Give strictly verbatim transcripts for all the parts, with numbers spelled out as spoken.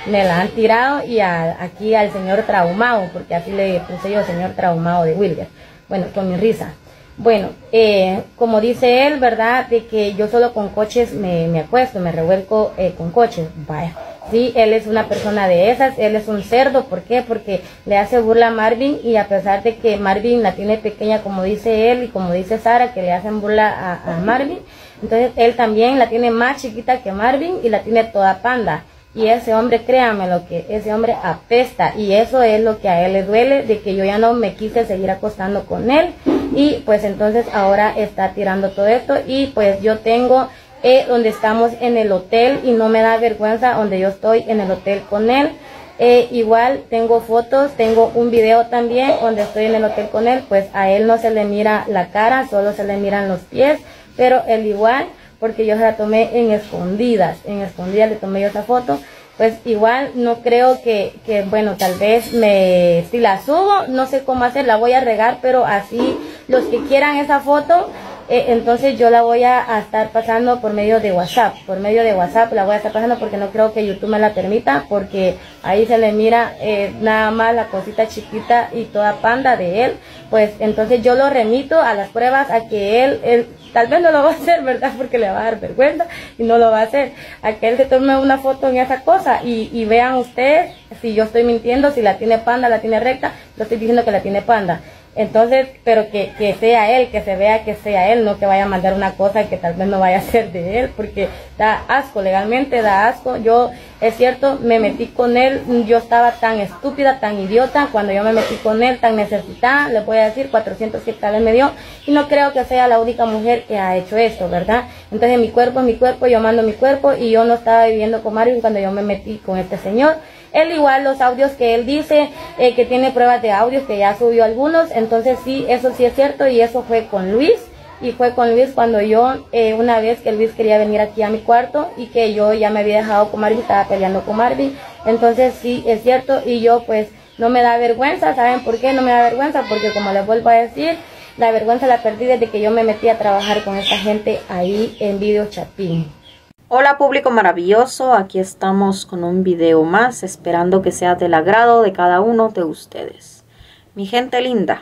me la han tirado y a, aquí al señor traumado, porque así le puse yo, señor traumado de Wilder. Bueno, con mi risa. Bueno, eh, como dice él, ¿verdad? De que yo solo con coches me, me acuesto, me revuelco eh, con coches. Vaya. Sí, él es una persona de esas, él es un cerdo. ¿Por qué? Porque le hace burla a Marvin, y a pesar de que Marvin la tiene pequeña, como dice él y como dice Sara, que le hacen burla a, a Marvin, entonces él también la tiene más chiquita que Marvin y la tiene toda panda. Y ese hombre, créanme, lo que ese hombre apesta, y eso es lo que a él le duele, de que yo ya no me quise seguir acostando con él, y pues entonces ahora está tirando todo esto. Y pues yo tengo eh, donde estamos en el hotel, y no me da vergüenza donde yo estoy en el hotel con él. Eh, igual tengo fotos, tengo un video también donde estoy en el hotel con él. Pues a él no se le mira la cara, solo se le miran los pies, pero él igual, porque yo se la tomé en escondidas, en escondidas le tomé yo esa foto. Pues igual no creo que, que bueno, tal vez me, si la subo, no sé cómo hacer, la voy a regar, pero así los que quieran esa foto, eh, entonces yo la voy a, a estar pasando por medio de WhatsApp, por medio de WhatsApp la voy a estar pasando, porque no creo que YouTube me la permita, porque ahí se le mira eh, nada más la cosita chiquita y toda panda de él. Pues entonces yo lo remito a las pruebas, a que él, él tal vez no lo va a hacer, ¿verdad? Porque le va a dar vergüenza y no lo va a hacer. A que él se tome una foto en esa cosa y, y vean ustedes si yo estoy mintiendo, si la tiene panda, la tiene recta. Yo estoy diciendo que la tiene panda. Entonces, pero que, que sea él, que se vea que sea él, no que vaya a mandar una cosa que tal vez no vaya a ser de él, porque da asco, legalmente da asco. Yo, es cierto, me metí con él, yo estaba tan estúpida, tan idiota, cuando yo me metí con él, tan necesitada, les voy a decir, cuatrocientos hectáreas me dio, y no creo que sea la única mujer que ha hecho esto, ¿verdad? Entonces mi cuerpo es mi cuerpo, yo mando mi cuerpo, y yo no estaba viviendo con Marvin cuando yo me metí con este señor. Él igual, los audios que él dice, eh, que tiene pruebas de audios, que ya subió algunos, entonces sí, eso sí es cierto, y eso fue con Luis, y fue con Luis cuando yo, eh, una vez que Luis quería venir aquí a mi cuarto, y que yo ya me había dejado con Marvin, estaba peleando con Marvin, entonces sí, es cierto, y yo pues no me da vergüenza. ¿Saben por qué no me da vergüenza? Porque como les vuelvo a decir, la vergüenza la perdí desde que yo me metí a trabajar con esta gente ahí en Video Chapín. Hola público maravilloso, aquí estamos con un video más, esperando que sea del agrado de cada uno de ustedes. Mi gente linda,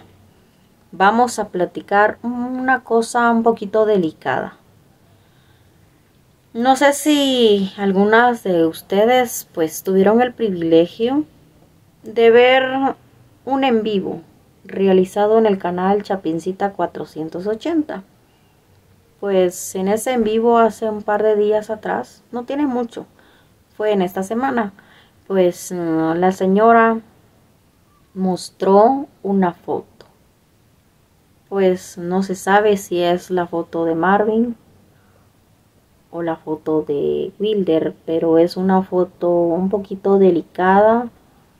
vamos a platicar una cosa un poquito delicada. No sé si algunas de ustedes pues tuvieron el privilegio de ver un en vivo realizado en el canal Chapincita cuatrocientos ochenta. Pues en ese en vivo hace un par de días atrás, no tiene mucho, fue en esta semana, pues uh, la señora mostró una foto. Pues no se sabe si es la foto de Marvin o la foto de Wilder, pero es una foto un poquito delicada,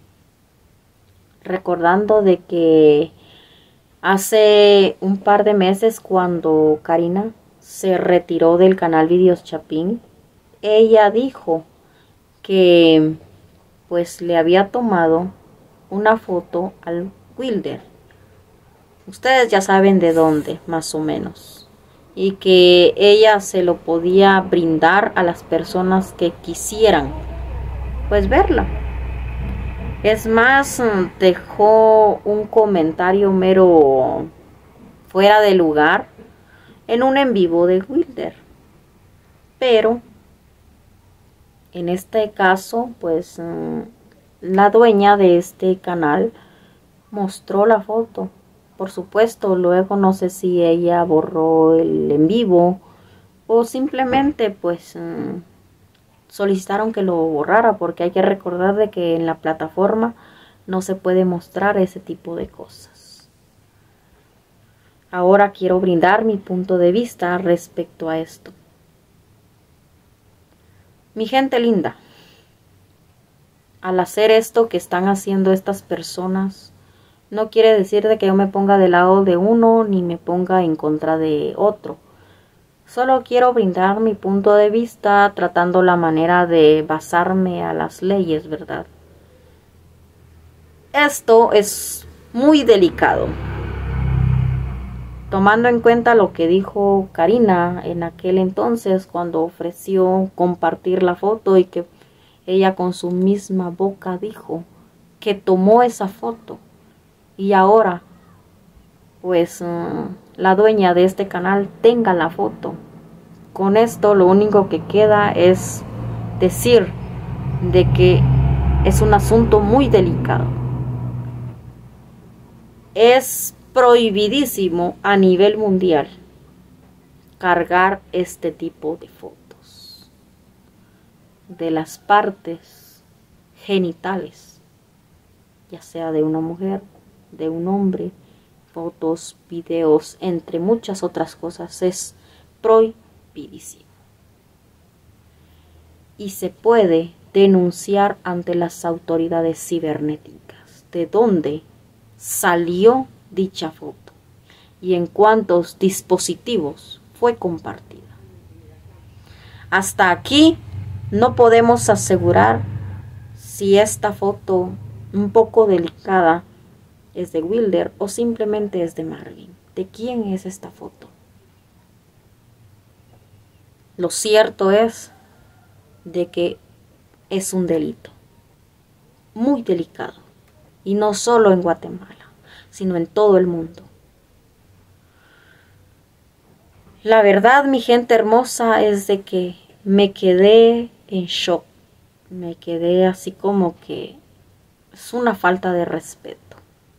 recordando de que hace un par de meses, cuando Karina se retiró del canal Videos Chapín, ella dijo que pues le había tomado una foto al Wilder. Ustedes ya saben de dónde, más o menos. Y que ella se lo podía brindar a las personas que quisieran pues verla. Es más, dejó un comentario mero fuera de lugar en un en vivo de Wilder. Pero en este caso, pues la dueña de este canal mostró la foto. Por supuesto, luego no sé si ella borró el en vivo o simplemente pues solicitaron que lo borrara, porque hay que recordar de que en la plataforma no se puede mostrar ese tipo de cosas. Ahora quiero brindar mi punto de vista respecto a esto. Mi gente linda, al hacer esto que están haciendo estas personas, no quiere decir de que yo me ponga del lado de uno ni me ponga en contra de otro. Solo quiero brindar mi punto de vista tratando la manera de basarme a las leyes, ¿verdad? Esto es muy delicado. Tomando en cuenta lo que dijo Karina en aquel entonces cuando ofreció compartir la foto y que ella con su misma boca dijo que tomó esa foto. Y ahora, pues, uh, la dueña de este canal tenga la foto. Con esto lo único que queda es decir de que es un asunto muy delicado. Es prohibidísimo a nivel mundial cargar este tipo de fotos de las partes genitales, ya sea de una mujer, de un hombre, fotos, videos, entre muchas otras cosas. Es prohibidísimo. Y se puede denunciar ante las autoridades cibernéticas de dónde salió dicha foto y en cuántos dispositivos fue compartida. Hasta aquí no podemos asegurar si esta foto un poco delicada es de Wilder o simplemente es de Marvin. ¿De quién es esta foto? Lo cierto es de que es un delito muy delicado, y no solo en Guatemala, sino en todo el mundo. La verdad, mi gente hermosa, es de que me quedé en shock, me quedé así como que es una falta de respeto.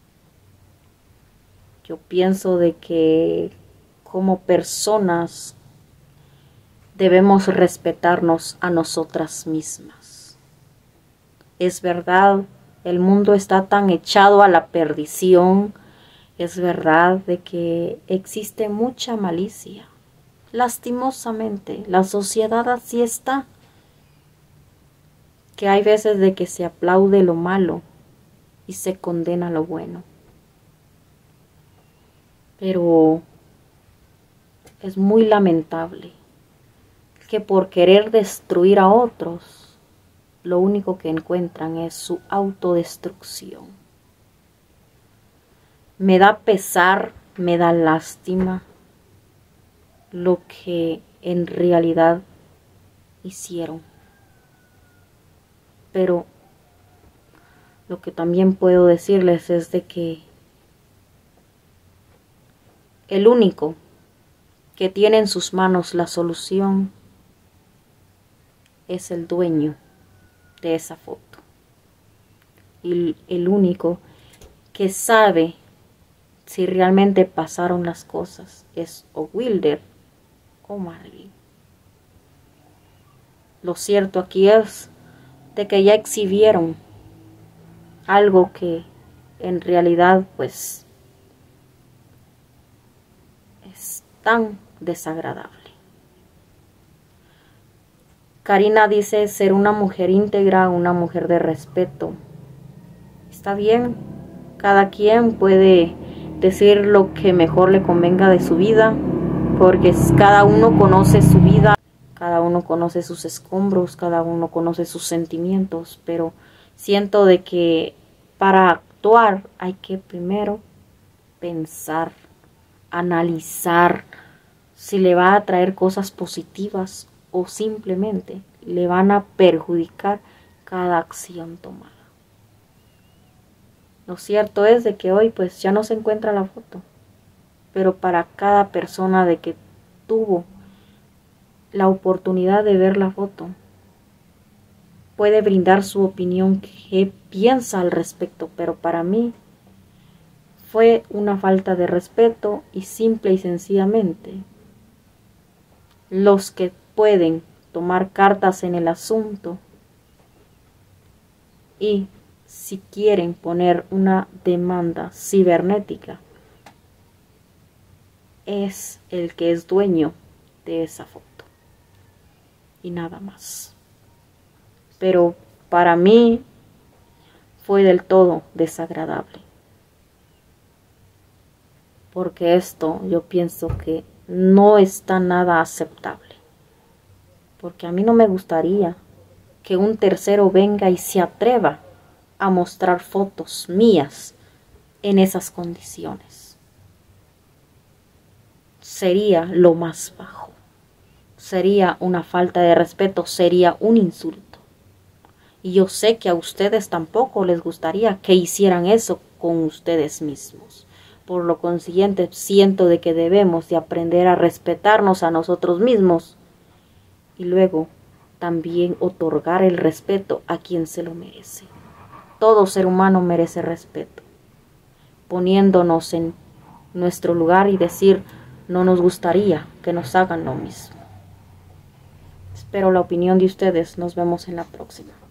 Yo pienso de que como personas debemos respetarnos a nosotras mismas. Es verdad, el mundo está tan echado a la perdición. Es verdad de que existe mucha malicia. Lastimosamente, la sociedad así está. Que hay veces de que se aplaude lo malo y se condena lo bueno. Pero es muy lamentable que por querer destruir a otros, lo único que encuentran es su autodestrucción. Me da pesar, me da lástima lo que en realidad hicieron. Pero lo que también puedo decirles es de que el único que tiene en sus manos la solución es el dueño de esa foto. Y el único que sabe si realmente pasaron las cosas es o Wilder o Marvin. Lo cierto aquí es de que ya exhibieron algo que en realidad pues es tan desagradable. Karina dice ser una mujer íntegra, una mujer de respeto. Está bien, cada quien puede decir lo que mejor le convenga de su vida, porque cada uno conoce su vida, cada uno conoce sus escombros, cada uno conoce sus sentimientos, pero siento de que para actuar hay que primero pensar, analizar si le va a traer cosas positivas o simplemente le van a perjudicar cada acción tomada. Lo cierto es de que hoy pues ya no se encuentra la foto, pero para cada persona de que tuvo la oportunidad de ver la foto, puede brindar su opinión, qué piensa al respecto, pero para mí fue una falta de respeto y simple y sencillamente los que pueden tomar cartas en el asunto y si quieren poner una demanda cibernética es el que es dueño de esa foto y nada más. Pero para mí fue del todo desagradable, porque esto yo pienso que no está nada aceptable, porque a mí no me gustaría que un tercero venga y se atreva a mostrar fotos mías en esas condiciones. Sería lo más bajo, sería una falta de respeto, sería un insulto. Y yo sé que a ustedes tampoco les gustaría que hicieran eso con ustedes mismos. Por lo consiguiente, siento de que debemos de aprender a respetarnos a nosotros mismos y luego también otorgar el respeto a quien se lo merece. Todo ser humano merece respeto, poniéndonos en nuestro lugar y decir, no nos gustaría que nos hagan lo mismo. Espero la opinión de ustedes. Nos vemos en la próxima.